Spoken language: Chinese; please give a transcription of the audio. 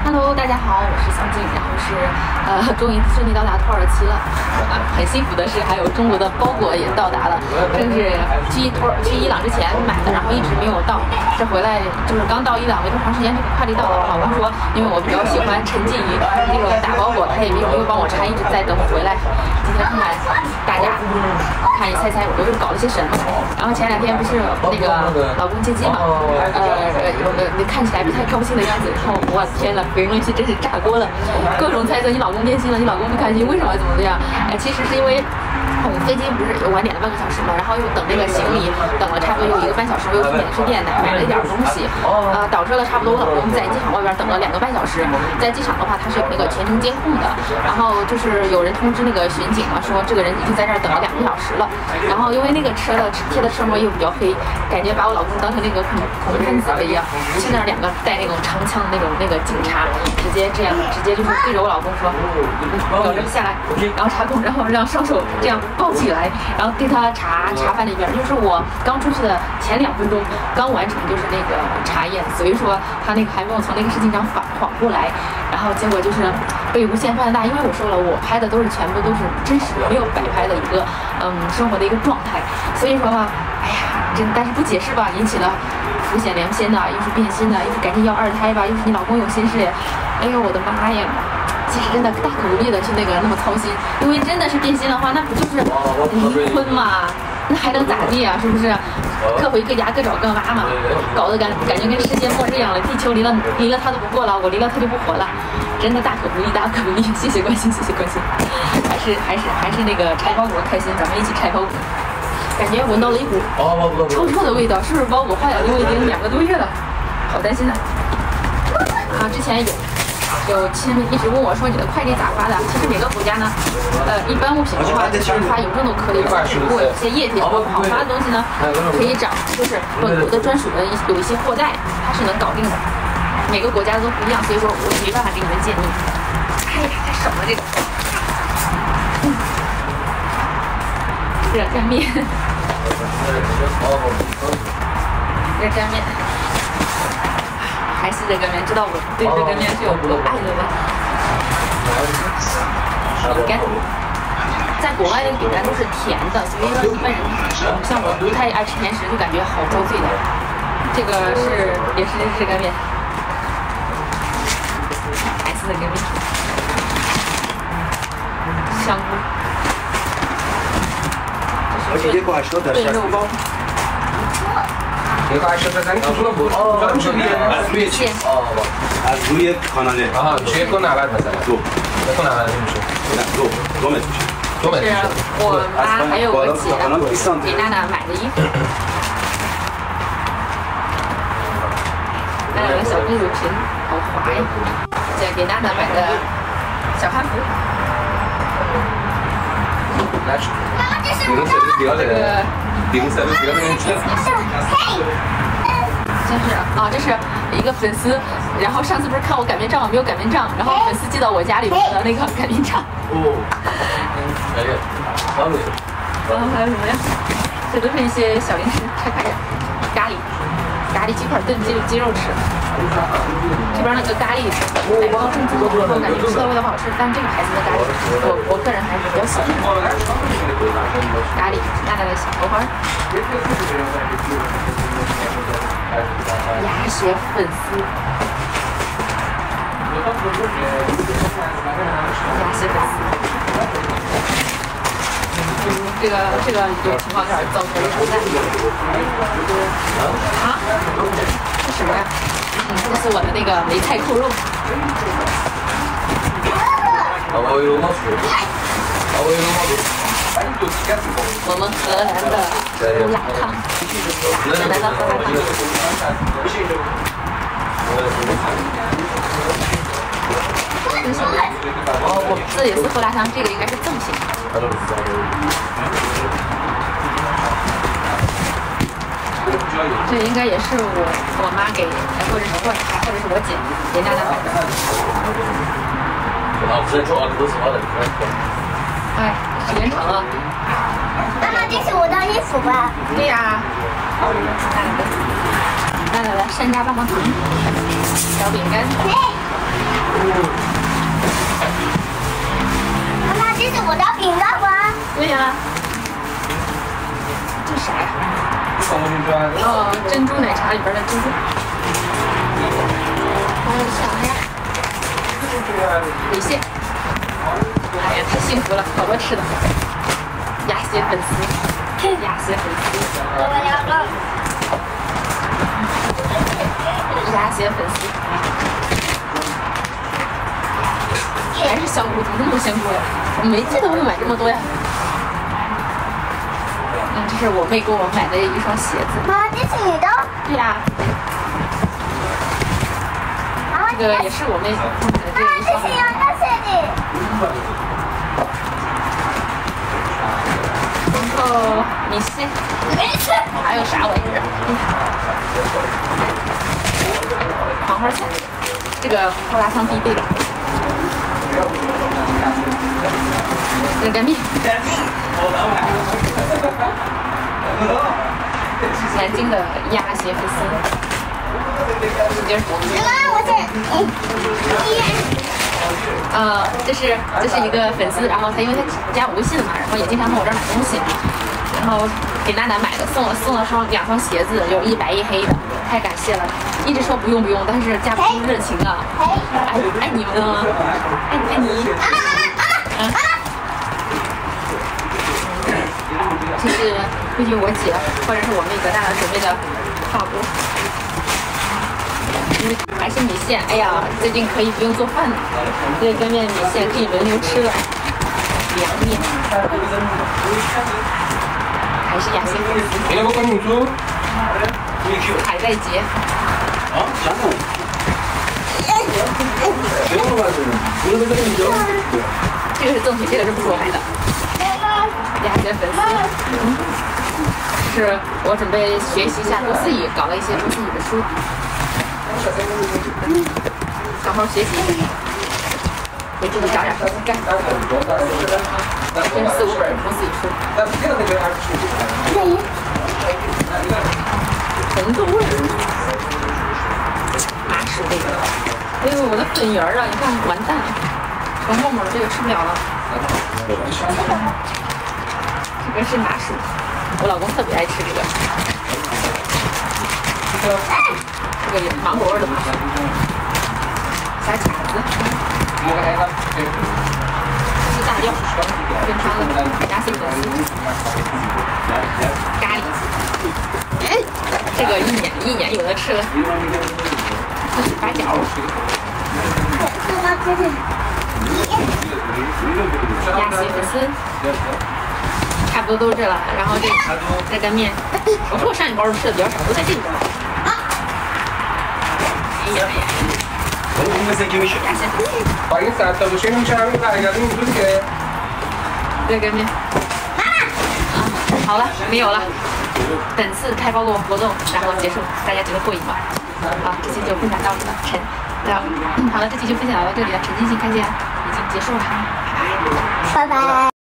Hello， 大家好，我是小静，然后是终于顺利到达土耳其了。很幸福的是，还有中国的包裹也到达了，这是去伊朗之前买的，然后一直没有到。这回来就是刚到伊朗没多长时间，这个快递到了。我老公说，因为我比较喜欢沉浸于这种打包裹，他也没有帮我拆，一直在等我回来。今天看看大家，看你猜猜我又搞了些什么？然后前2天不是那个老公接机嘛，看起来不太高兴的样子，然后我天呐，评论区真是炸锅了，各种猜测你老公变心了，你老公不开心，为什么怎么这样？其实是因为飞机不是晚点了半个小时嘛，然后又等那个行李，等了差不多有1个半小时，我又去免税店买了一点东西，导致了差不多我老公在机场外边等了2个半小时。在机场的话，它是有那个全程监控的，然后就是有人通知那个巡警嘛，说这个人已经在这儿等了2个小时了。然后因为那个车的贴的车膜又比较黑，感觉把我老公当成那个恐怖分子了一样。去那儿2个带那种长枪的那个警察，直接就是对着我老公说，有人下来，然后查控，然后让双手这样抱起来，然后对他查翻了一遍。就是我刚出去的前2分钟刚完成就是那个查验，所以说他那个还没有从那个事情上缓过来，然后结果就是被无限放大。因为我说了，我拍的全部都是真实没有摆拍的一个生活的一个状态，所以说嘛，哎呀，但是不解释吧，引起了浮显良心的，又是变心的，又是赶紧要2胎吧，又是你老公有心事，哎呦我的妈呀！其实真的大可不必的去那么操心，因为真的是变心的话，那不就是离婚嘛？那还能咋地啊？是不是？各回各家，各找各妈嘛，搞得感觉跟世界末日一样了。地球离了他都不过了，我离了他就不活了，真的大可不必，大可不必。谢谢关心，谢谢关心。还是那个拆包裹开心，咱们一起拆包裹。感觉闻到了一股臭的味道，是不是包裹坏了？因为已经2个多月了，好担心啊！之前有亲们一直问我说你的快递咋发的？其实每个国家呢，一般物品的话就是发邮政都可以，只不过有些液体不好发的东西呢，可以找就是本国的专属的有一些货代，它是能搞定的。每个国家都不一样，所以说我没办法给你们建议。哎呀，太少了这个。热干面，热干面。还是热干面，知道我对热干面是有多爱的吗？饼干，在国外的饼干都是甜的，所以说一般人像我不太爱吃甜食，就感觉好遭罪的。这个也是热干面，还是热干面，香菇，这是炖肉包。 از روی کانال چه کن 90 مثلا 2 کن 90 نمیشه 2 متر 2 是我妈还有我姐给娜娜买的衣服，娜娜的小公主裙好滑呀，姐给娜娜买的小汉服。真是啊，这是一个粉丝，然后上次不是看我擀面杖没有擀面杖，然后粉丝寄到我家里边的那个擀面杖。然后还有什么呀？这都是一些小零食，拆开点。咖喱鸡块炖鸡肉吃。这边那个咖喱奶包正宗，我感觉吃的味道不好吃，但这个牌子的咖喱我个人还是比较喜欢。咖喱，娜娜的小荷花。鸭血粉丝，鸭血粉丝，这个有情况有点糟糕了，啊？这什么呀？这是我的那个梅菜扣肉。我们荷兰的胡辣汤，荷兰的胡辣汤。这是什么呀？这也是胡辣汤，这个应该是赠品。这应该也是我妈给，或者是我姐给娜娜买的。哎，时间长了。 妈妈，这是我的衣服吧？ 对呀。来，山楂棒棒糖，小饼干。 妈妈，这是我的饼干吗？ 对呀。这啥呀？哦，珍珠奶茶里边的珍珠。还有啥呀？米线。哎呀，太幸福了，好多吃的。鸭血粉丝，鸭血粉丝。 我要了。 鸭血粉丝。还是香菇，怎么这么多香菇呀？我没记得我买这么多呀。这是我妹给我买的一双鞋子。 妈，这是你的？ 对呀。这个也是我妹买的这一双。 这是杨大姐的。 然后米线，还有啥玩意儿？黄花菜，这个后拉汤必备的。热干面。南京的鸭血粉丝，这是一个粉丝，然后他因为他加我微信嘛，然后也经常从我这儿买东西，然后给娜娜买的，送了2双鞋子，有一白一黑的，太感谢了，一直说不用，但是架不住热情啊，爱你们啊，爱你。这是估计我姐或者是我妹给大家准备的差不多。还是米线，哎呀，最近可以不用做饭了，热干面、米线可以轮流吃了。凉面，还是鸭血粉丝。海带结。这个是赠品，这个是不是我买的？鸭血粉丝，是我准备学习一下多思语，搞了一些多思语的书，好好学习一下，给自己找点事情干。这是4、5本多思语书。红豆味，麻薯味。哎呦，我的粉圆啊！你看，完蛋了，黄沫沫的这个吃不了了。这个是麻薯，我老公特别爱吃这个。这个有芒果味的麻薯，小卡子，这是大料，跟它的鸭血粉丝，咖喱，这个一年有的吃了。这是八角，鸭血粉丝。差不多都是这了，然后这热干面，我说我上一包吃的比较少，都在这里边。哎呀，热干面。好了，没有了。本次开包裹活动，然后结束，大家觉得过瘾吗？好，这期就分享到这了，好了，这期就分享到这里了，沉浸性看见已经结束了，拜拜。 拜拜。